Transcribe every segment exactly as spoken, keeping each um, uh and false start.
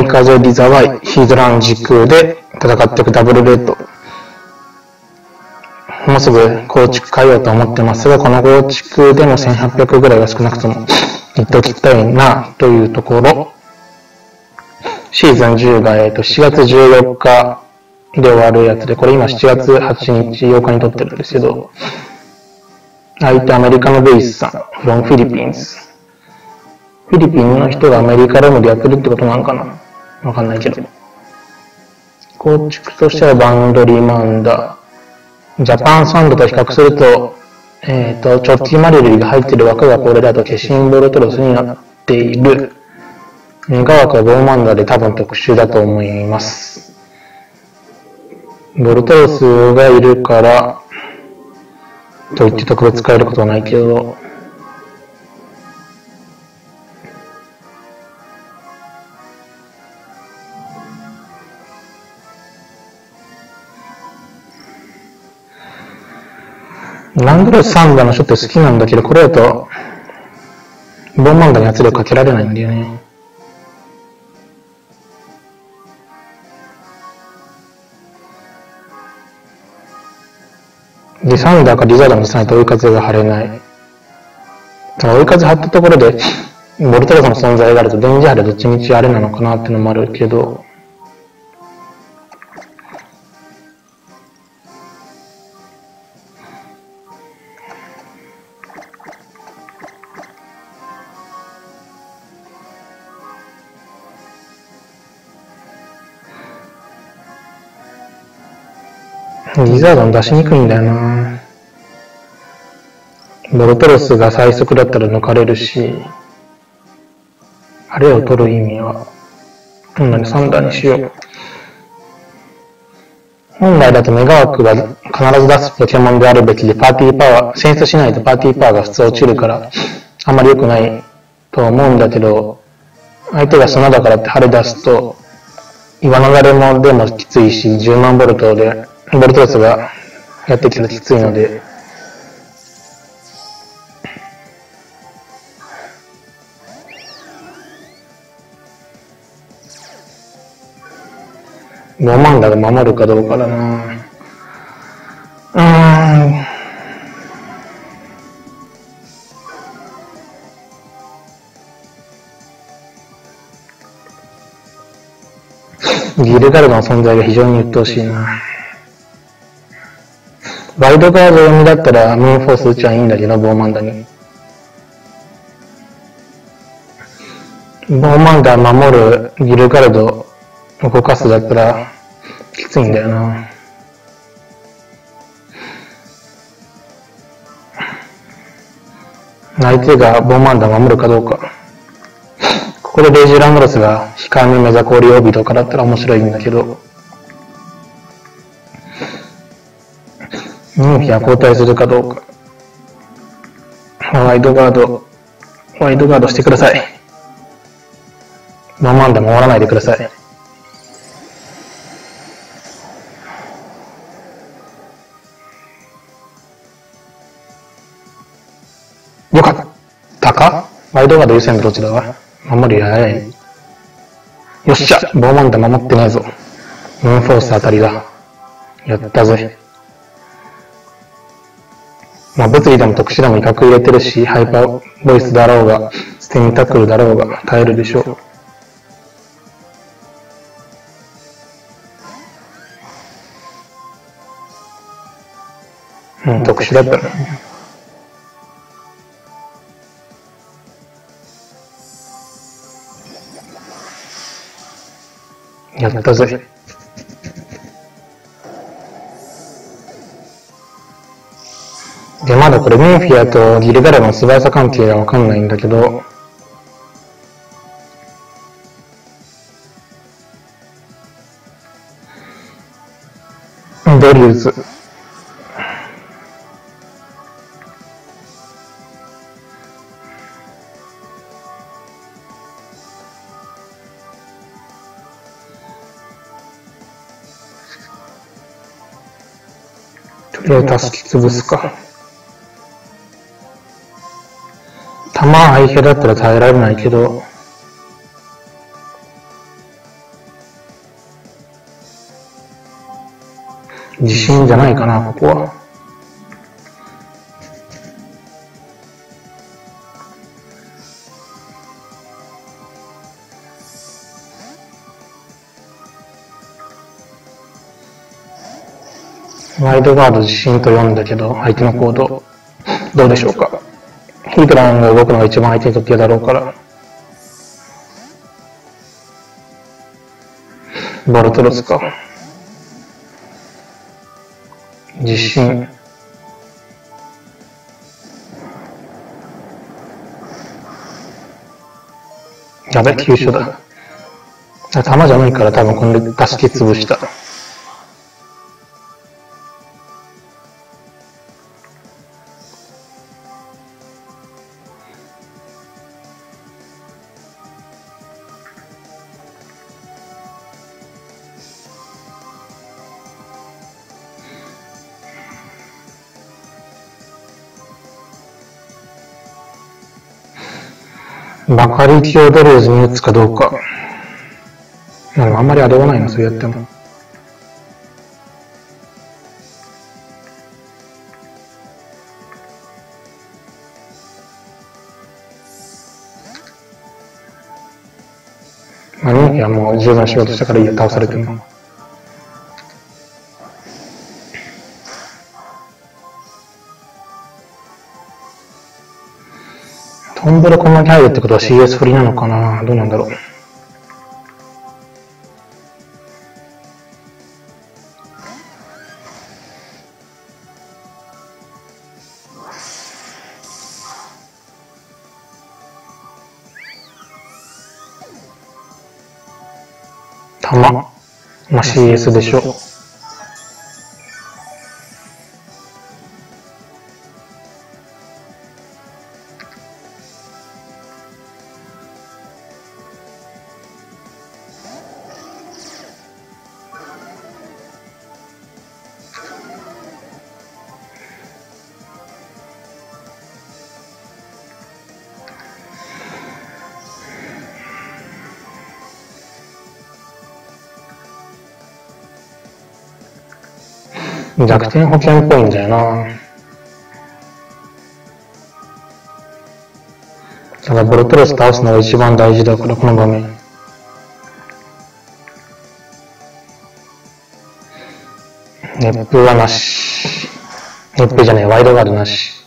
南風リザワイ、ヒドラン時空で戦っていくダブルレッド。もうすぐ構築変えようと思ってますが、この構築でもせんはっぴゃくぐらいは少なくともいっておきたいなというところ。シーズンじゅうが、えーと、しちがつじゅうよっかで終わるやつで、これ今しちがつはちにち、ようかに撮ってるんですけど、相手アメリカのベースさん、from フィリピンズ。フィリピンの人がアメリカロムでやってるってことなんかな、わかんないけど。構築としてはバウンドリーマンダー。ジャパンサンドと比較すると、えっ、ー、と、チョッキーマリリが入っている枠がこれだと消しンボルトロスになっている。メガ枠はボーマンダーで多分特殊だと思います。ボルトロスがいるから、と言って特別変えることはないけど、ラングロスサンダーのショット好きなんだけど、これだと、ボーマンダーに圧力かけられないんだよね。で、サンダーかリザードにしないと追い風が張れない。その追い風張ったところで、ボルトロスの存在があると、電磁波でどっちみちあれなのかなってのもあるけど、リザードン出しにくいんだよな。ボルトロスが最速だったら抜かれるし、あれを取る意味は、なのでサンダーにしよう。本来だとメガ枠が必ず出すポケモンであるべきで、パーティーパワー、選出しないとパーティーパワーが普通落ちるから、あんまり良くないと思うんだけど、相手が砂だからって晴れ出すと、岩の流れもでもきついし、じゅうまんボルトで、ボルトロスがやってきたらきついので、ボーマンダが守るかどうかだな。うーん。ギルガルドの存在が非常に鬱陶しいな。ワイドガード読みだったらムーンフォース打ちゃいいんだけど、ボーマンダに。ボーマンダ守るギルガルド動かすだったらきついんだよな。相手がボーマンダ守るかどうか。ここでレイジーランドロスが控えめメザコーリオービとかだったら面白いんだけど、ニンフィは交代するかどうか。ワイドガード、ワイドガードしてください。ボーマンダ守らないでください。よかったか？ワイドガード優先度どっちだわ。守り早い。よっしゃ、ボーマンダ守ってないぞ。ムーンフォースあたりだ。やったぜ。まあ物理でも特殊でも威嚇入れてるし、ハイパーボイスだろうが、ステミタックルだろうが耐えるでしょう。うん、特殊だったね。やったぜ。で、まだこれメンフィアとギルガルドの素早さ関係がわかんないんだけど、ベリューズ。とりあえず助け潰すか。弾相手だったら耐えられないけど、 自信じゃないかな、ここは。ワイドガード自信と読んだけど、相手の行動、どうでしょうか。ヒートランが動くのが一番相手にとって嫌だろうから。ボルトロスか。自信。やべ、急所だ。弾じゃないから多分これで助け潰した。バカリティオドルーズに打つかどうか。あんまりあれはないな、そうやっても。まあ、人気はもう十分仕事したからいいよ、倒されても。トンボでこんなに入るってことは シーエス 振りなのかな、どうなんだろう。弾、まあ シーエス でしょ。弱点保険っぽいんだよな。ただボルトロス倒すのが一番大事だから、この場面。熱風はなし。熱風じゃねえ、ワイドガードなし。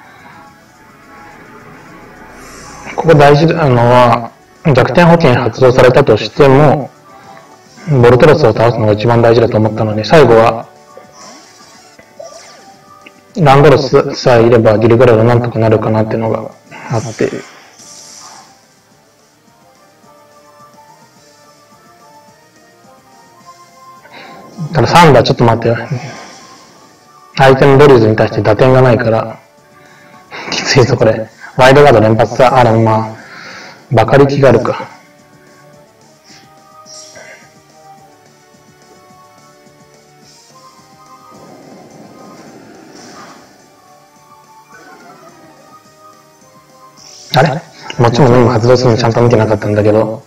ここ大事なのは、弱点保険発動されたとしても、ボルトロスを倒すのが一番大事だと思ったので、最後は、ランドロスさえいればギルガラがなんとかなるかなっていうのがあって、ただサンダーちょっと待ってよ。相手のドリーズに対して打点がないから、きついぞこれ。ワイドガード連発さ、あらまあ、バカ力があるか。あれもちろん今発動するのちゃんと見てなかったんだけど。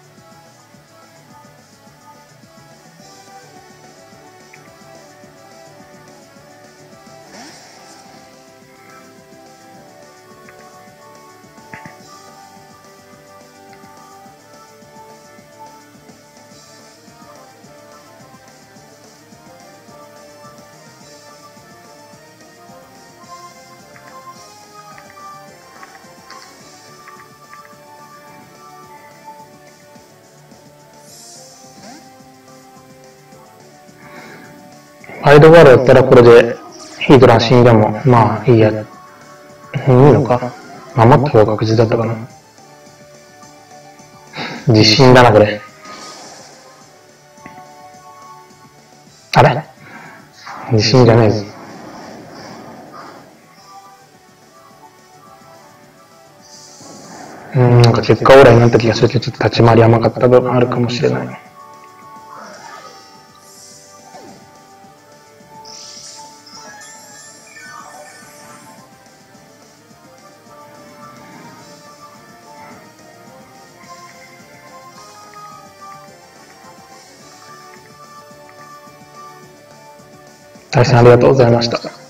ワイドガードやったらこれでヒードラン死んでもまあいいや。いいのか守った方が確実だったかな。自信だなこれ。あれ自信じゃないぞ。うん、なんか結果オーライになった気がするけど、ちょっと立ち回り甘かった部分あるかもしれない。 対戦ありがとうございました。